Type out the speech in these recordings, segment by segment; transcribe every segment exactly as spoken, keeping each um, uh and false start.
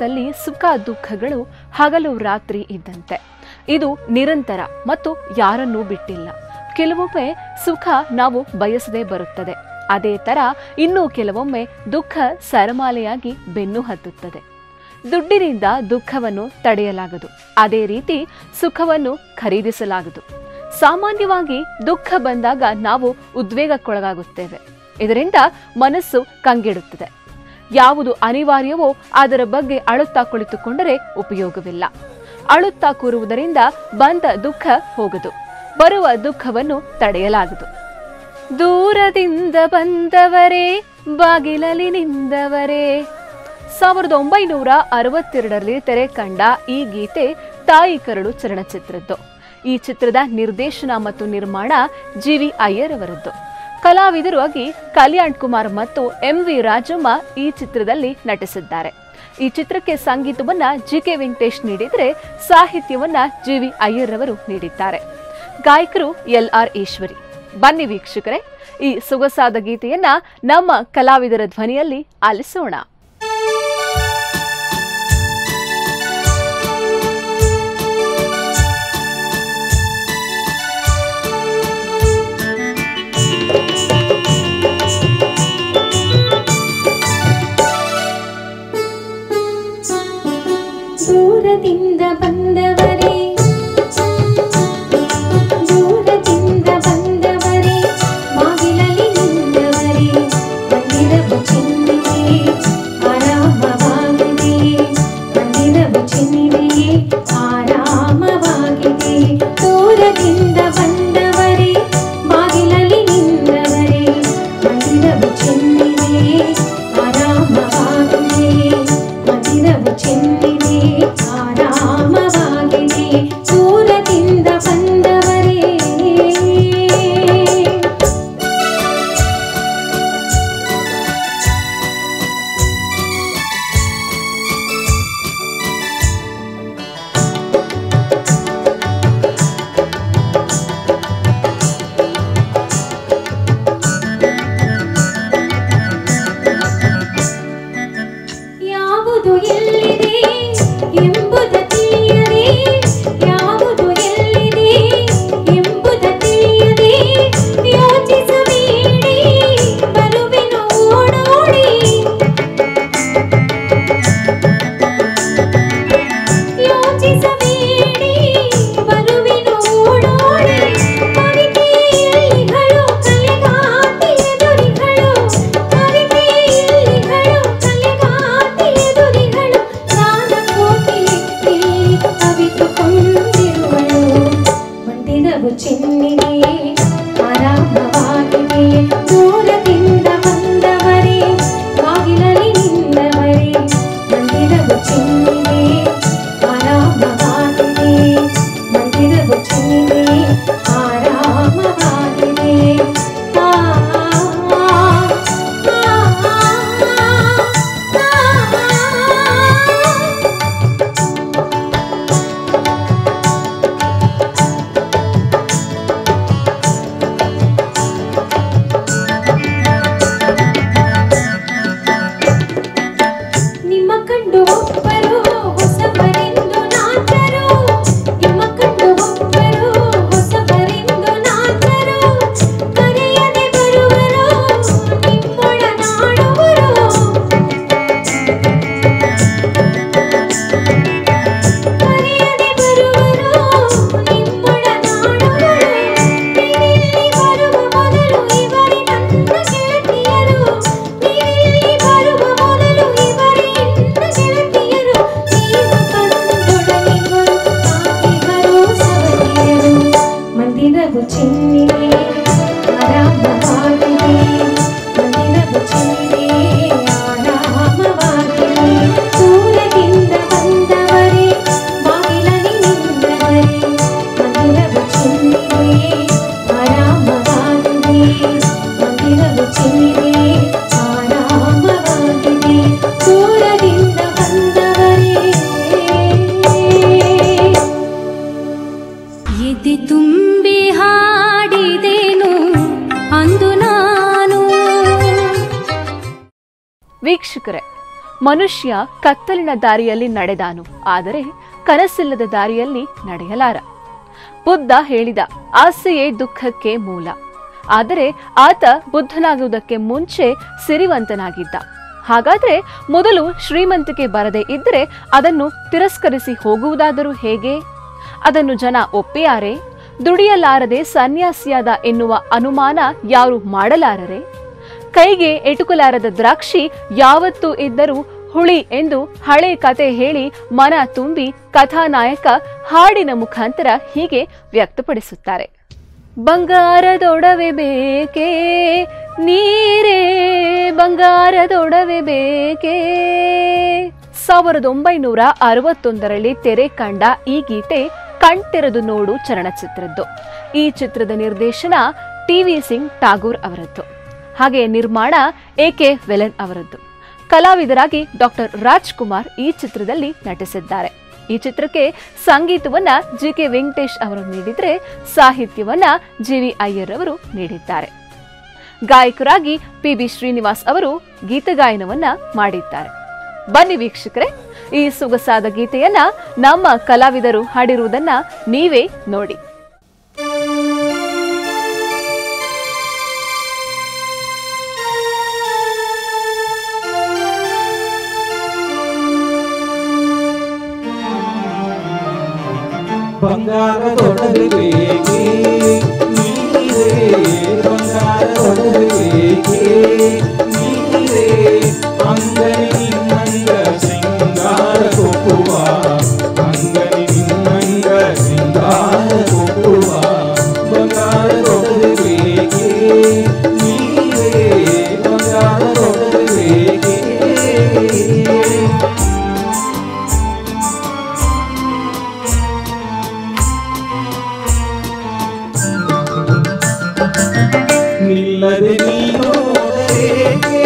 ಜೀವನದಲ್ಲಿ ಸುಖ ದುಃಖಗಳು ಹಗಲು ರಾತ್ರಿ ಇದ್ದಂತೆ. ಇದು ನಿರಂತರ ಮತ್ತು ಯಾರನ್ನೂ ಬಿಟ್ಟಿಲ್ಲ. ಕೆಲವೊಮ್ಮೆ ಸುಖ ನಾವು ಬಯಸದೇ ಬರುತ್ತದೆ. ಅದೇ ತರ ಇನ್ನೂ ಕೆಲವೊಮ್ಮೆ ದುಃಖ ಸರಮಾಲೆಯಾಗಿ ಬೆನ್ನು ಹತ್ತುತ್ತದೆ. ದುಡ್ಡಿನಿಂದ ದುಃಖವನ್ನು ತಡೆಯಲಾಗದು, ಅದೇ ರೀತಿ ಸುಖವನ್ನು ಖರೀದಿಸಲಾಗದು. ಸಾಮಾನ್ಯವಾಗಿ ದುಃಖ ಬಂದಾಗ ನಾವು ಉದ್ವೇಗಕ್ಕೊಳಗಾಗುತ್ತೇವೆ. ಇದರಿಂದ ಮನಸ್ಸು ಕಂಗೆಡುತ್ತದೆ. ಯಾವುದು ಅನಿವಾರ್ಯವೋ ಅದರ ಬಗ್ಗೆ ಅಳುತ್ತಾ ಕುಳಿತುಕೊಂಡರೆ ಉಪಯೋಗವಿಲ್ಲ. ಅಳುತ್ತಾ ಕೂರುವುದರಿಂದ ಬಂದ ದುಃಖ ಹೋಗದು, ಬರುವ ದುಃಖವನ್ನು ತಡೆಯಲಾಗದು. ದೂರದಿಂದ ಬಂದವರೇ, ಬಾಗಿಲಲ್ಲಿ ನಿಂದವರೇ. ಸಾವಿರದ ಒಂಬೈನೂರ ಅರವತ್ತೆರಡರಲ್ಲಿ ತೆರೆ ಕಂಡ ಈ ಗೀತೆ ತಾಯಿ ಕರಳು ಚಲನಚಿತ್ರದ್ದು. ಈ ಚಿತ್ರದ ನಿರ್ದೇಶನ ಮತ್ತು ನಿರ್ಮಾಣ ಜಿ ವಿ ಅಯ್ಯರ್ ಅವರದ್ದು. ಕಲಾವಿದರಾಗಿ ಕಲ್ಯಾಣ್ ಕುಮಾರ್ ಮತ್ತು ಎಂ ವಿ ರಾಜಮ್ಮ ಈ ಚಿತ್ರದಲ್ಲಿ ನಟಿಸಿದ್ದಾರೆ. ಈ ಚಿತ್ರಕ್ಕೆ ಸಂಗೀತವನ್ನ ಜಿ ಕೆ ವೆಂಕಟೇಶ್ ನೀಡಿದರೆ ಸಾಹಿತ್ಯವನ್ನ ಜಿ ವಿ ಅಯ್ಯರ್ ಅವರು ನೀಡಿದ್ದಾರೆ. ಗಾಯಕರು ಎಲ್ ಆರ್ ಈಶ್ವರಿ. ಬನ್ನಿ ವೀಕ್ಷಕರೇ, ಈ ಸೊಗಸಾದ ಗೀತೆಯನ್ನ ನಮ್ಮ ಕಲಾವಿದರ ಧ್ವನಿಯಲ್ಲಿ ಆಲಿಸೋಣ. ದೂರದಿಂದ ಬಂದವರೇ, ದೂರದಿಂದ ಬಂದವರೇ, ಬಾಗಿಲಲ್ಲಿ ನಿಂದವರೇ, ಮಂದಿರವು ಚೆನ್ನಿದೆ ಆರಾಮವಾಗಿದೆ, ಮಂದಿರವು ಚೆನ್ನಿದೆ ಆರಾಮವಾಗಿದೆ. ದೂರದಿಂದ ಬಂದವರೇ, ಬಾಗಿಲಲ್ಲಿ ನಿಂದವರೇ, ಮಂದಿರವು ಚೆನ್ನಿದೆ ಆರಾಮವಾಗಿದೆ, ಮಂದಿರವು ಚೆನ್ನಿದೆ ಆರಾಮವಾಗಿದೆ. ದೂರದಿಂದ ಬಂದವರೇ, ಯಾವುದು ಎಲ್ಲಿದೆ ಎಂಬುದ ತಿಳಿಯದೆ, ಯಾವುದು ಎಲ್ಲಿದೆ ಎಂಬುದ ತಿಳಿಯದೆ, ಯೋಚಿಸಬೇಡಿ ಬರುವೆನು ಓಡೋಡಿ, ಯೋಚಿಸಬೇಡಿ ಬರುವೆನು ಓಡೋಡಿ. ಕವಿತೆಯಲ್ಲಿಗಳು ಕಲೆಗಾತಿ ಎದುರಿಗಳು, ಕವಿತೆಯಲ್ಲಿಗಳು ಕಲೆಗಾತಿ ಎದುರಿಗಳು, ಗಾನ ಕೋಗಿಲೆ ಮನುಷ್ಯ ಕತ್ತಲಿನ ದಾರಿಯಲ್ಲಿ ನಡೆದಾನು, ಆದರೆ ಕನಸಿಲ್ಲದ ದಾರಿಯಲ್ಲಿ ನಡೆಯಲಾರ. ಬುದ್ಧ ಹೇಳಿದ ಆಸೆಯೇ ದುಃಖಕ್ಕೆ ಮೂಲ. ಆದರೆ ಆತ ಬುದ್ಧನಾಗುವುದಕ್ಕೆ ಮುಂಚೆ ಸಿರಿವಂತನಾಗಿದ್ದ. ಹಾಗಾದ್ರೆ ಮೊದಲು ಶ್ರೀಮಂತಿಕೆ ಬರದೇ ಇದ್ದರೆ ಅದನ್ನು ತಿರಸ್ಕರಿಸಿ ಹೋಗುವುದಾದರೂ ಹೇಗೆ? ಅದನ್ನು ಜನ ಒಪ್ಪಿಯಾರೆ? ದುಡಿಯಲಾರದೆ ಸನ್ಯಾಸಿಯಾದ ಎನ್ನುವ ಅನುಮಾನ ಯಾರು ಮಾಡಲಾರರೆ? ಕೈಗೆ ಎಟುಕಲಾರದ ದ್ರಾಕ್ಷಿ ಯಾವತ್ತೂ ಇದ್ದರೂ ಹುಳಿ ಎಂದು ಹಳೆ ಕತೆ ಹೇಳಿ ಮನ ತುಂಬಿ ಕಥಾನಾಯಕ ಹಾಡಿನ ಮುಖಾಂತರ ಹೀಗೆ ವ್ಯಕ್ತಪಡಿಸುತ್ತಾರೆ. ಬಂಗಾರದೊಡವೆ ಬೇಕೇ ನೀರೇ ಬಂಗಾರದೊಡವೆ ಬೇಕೇ. ಸಾವಿರದ ಒಂಬೈನೂರ ಅರವತ್ತೊಂದರಲ್ಲಿ ತೆರೆ ಕಂಡ ಈ ಗೀತೆ ಕಣ್ತೆರೆದು ನೋಡು ಚಲನಚಿತ್ರದ್ದು. ಈ ಚಿತ್ರದ ನಿರ್ದೇಶನ ಟಿ ವಿ ಸಿಂಗ್ ಠಾಗೂರ್ ಅವರದ್ದು, ಹಾಗೆ ನಿರ್ಮಾಣ ಎ ಕೆ ವೆಲನ್ ಅವರದ್ದು. ಕಲಾವಿದರಾಗಿ ಡಾಕ್ಟರ್ ರಾಜ್ಕುಮಾರ್ ಈ ಚಿತ್ರದಲ್ಲಿ ನಟಿಸಿದ್ದಾರೆ. ಈ ಚಿತ್ರಕ್ಕೆ ಸಂಗೀತವನ್ನ ಜಿ ಕೆ ವೆಂಕಟೇಶ್ ಅವರು ನೀಡಿದ್ರೆ, ಸಾಹಿತ್ಯವನ್ನ ಜಿ ವಿ ಅಯ್ಯರ್ ಅವರು ನೀಡಿದ್ದಾರೆ. ಗಾಯಕರಾಗಿ ಪಿ ಬಿ ಶ್ರೀನಿವಾಸ್ ಅವರು ಗೀತಗಾಯನವನ್ನ ಮಾಡಿದ್ದಾರೆ. ಬನ್ನಿ ವೀಕ್ಷಕರೇ, ಈ ಸೊಗಸಾದ ಗೀತೆಯನ್ನ ನಮ್ಮ ಕಲಾವಿದರು ಹಾಡಿರುವುದನ್ನ ನೀವೇ ನೋಡಿ. ಬಂಗಾರದೊಡವೆ ಬೇಕೇ ನೀರೇ ಬಂಗಾರದೊಡವೆ ಬೇಕೇ ನೀರೇ ಅಂಗನಿ ನಿನ್ನಂಗ ಸಿಂಗಾರ ಕೊಕ್ಕುವ ಅಂಗನಿ ನಿನ್ನಂಗ ಸಿಂಗಾರ ಕೊಕ್ಕುವ ಬಂಗಾರದೊಡವೆ ಬೇಕೇ ನೀರೇ ಬಂಗಾರದೊಡವೆ ಬೇಕೇ. ನಿಲ್ಲದೆ ನೀನೋಡರೇಕೆ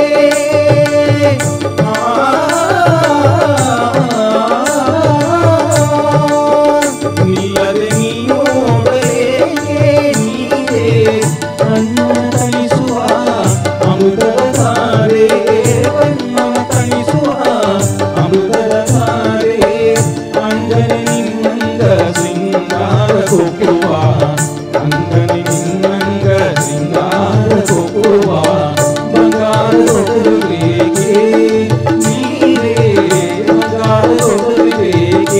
ನಿಲ್ಲದೆ ನೀನೋಡರೇಕೆ ನೀರೇ ಅನ್ನ ತಣಿಸುವ ಅಮೃತದ ಧಾರೆ ಅನ್ನ ತಣಿಸುವ ಅಮೃತದ ಧಾರೆ ಅಂಗನೆ ನಿನ್ನಂಗ ಸಿಂಗಾರ ಕೊಕ್ಕುವ ಅಂಗನೆ ನಿನ್ನಂಗ ಸಿಂಗಾರ ಕೊಕ್ಕುವ ಬಂಗಾರದೊಡವೆ ಬೇಕೇ ನೀರೇ ಬಂಗಾರದೊಡವೆ ಬೇಕೇ.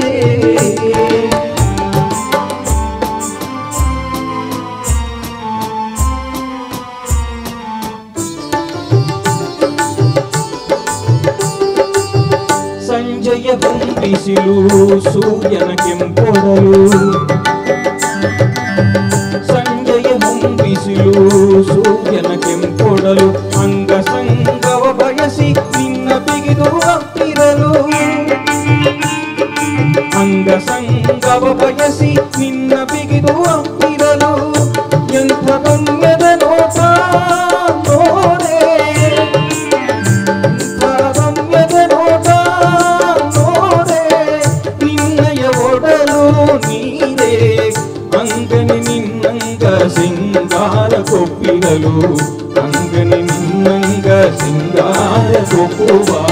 ಸಂಜೆಯ ಹೊಂಬಿಸಿಲು ಸೂರ್ಯನ ಕೆಂಪೊಡಲು ಸಂಜೆಯ ಹೊಂಬಿಸಿಲು ಸೂರ್ಯನ ಕೆಂಪೊಡಲು ಅಂಗ ಸಂಗವ ಬಯಸಿ ನಿನ್ನ ಬಿಗಿದು ಹತ್ತಿರಲು ಅಂಗ ಸಂಗವ ಬಯಸಿ ನಿನ್ನ ಬಿಗಿದು ಹತ್ತಿರಲು ಎಂಥ ಗಮ್ಯದ ನೋಟ ನೋಡೆ ಎಂಥ ಗಮ್ಯದ ನೋಟ ನೋಡೆ ನಿನ್ನಯ ಒಡಲು ನೀರೇ ಅಂಗನಿ ನಿನ್ನಂಗ ಸಿಂಗಾರ ಕೊಪ್ಪಿರಲು ಅಂಗನಿ ನಿನ್ನಂಗ ಸಿಂಗಾರ ಕೊಕ್ಕುವ